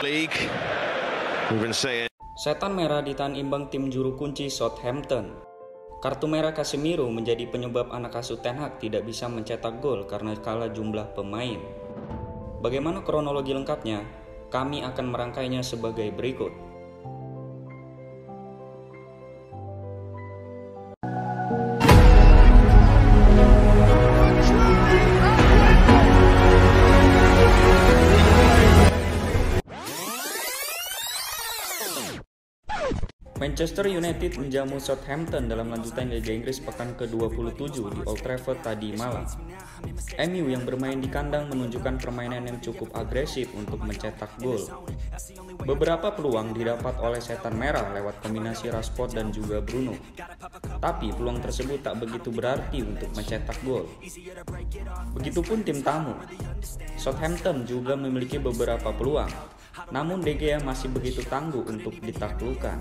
League. Setan merah ditahan imbang tim juru kunci Southampton. Kartu merah Casemiro menjadi penyebab anak asuh Ten Hag tidak bisa mencetak gol karena kalah jumlah pemain. Bagaimana kronologi lengkapnya? Kami akan merangkainya sebagai berikut. Manchester United menjamu Southampton dalam lanjutan Liga Inggris pekan ke-27 di Old Trafford tadi malam. MU yang bermain di kandang menunjukkan permainan yang cukup agresif untuk mencetak gol. Beberapa peluang didapat oleh Setan Merah lewat kombinasi Rashford dan juga Bruno. Tapi peluang tersebut tak begitu berarti untuk mencetak gol. Begitupun tim tamu. Southampton juga memiliki beberapa peluang, namun De Gea masih begitu tangguh untuk ditaklukkan.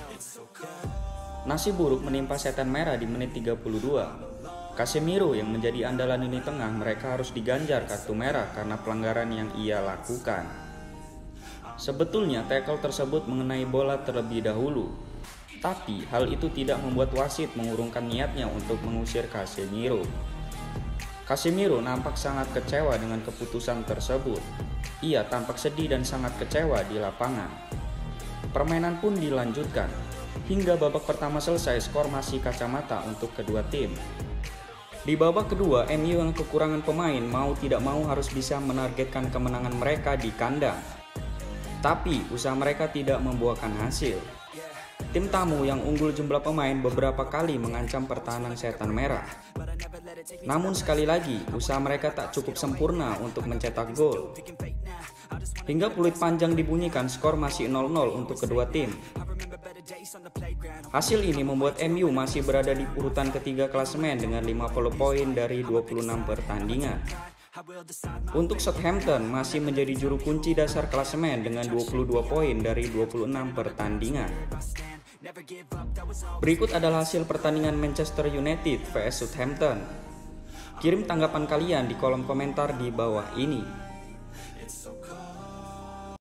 Nasib buruk menimpa Setan Merah di menit 32. Casemiro yang menjadi andalan lini tengah mereka harus diganjar kartu merah karena pelanggaran yang ia lakukan. Sebetulnya tackle tersebut mengenai bola terlebih dahulu, tapi hal itu tidak membuat wasit mengurungkan niatnya untuk mengusir Casemiro. Casemiro nampak sangat kecewa dengan keputusan tersebut. Ia tampak sedih dan sangat kecewa di lapangan. Permainan pun dilanjutkan. Hingga babak pertama selesai, skor masih kacamata untuk kedua tim. Di babak kedua, MU yang kekurangan pemain mau tidak mau harus bisa menargetkan kemenangan mereka di kandang. Tapi usaha mereka tidak membuahkan hasil. Tim tamu yang unggul jumlah pemain beberapa kali mengancam pertahanan Setan Merah. Namun sekali lagi, usaha mereka tak cukup sempurna untuk mencetak gol. Hingga peluit panjang dibunyikan, skor masih 0-0 untuk kedua tim. Hasil ini membuat MU masih berada di urutan ketiga klasemen dengan 50 poin dari 26 pertandingan. Untuk Southampton masih menjadi juru kunci dasar klasemen dengan 22 poin dari 26 pertandingan. Berikut adalah hasil pertandingan Manchester United vs Southampton. Kirim tanggapan kalian di kolom komentar di bawah ini.